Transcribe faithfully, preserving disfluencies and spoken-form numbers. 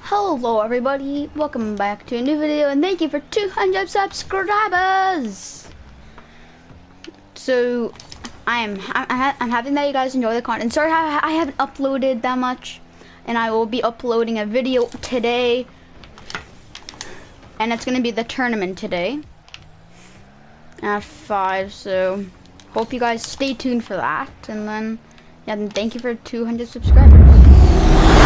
Hello everybody, welcome back to a new video and thank you for two hundred subscribers. So I am I'm happy that you guys enjoy the content. Sorry I, I haven't uploaded that much, and I will be uploading a video today, and it's gonna be the tournament today at five, so hope you guys stay tuned for that. And then yeah, then thank you for two hundred subscribers.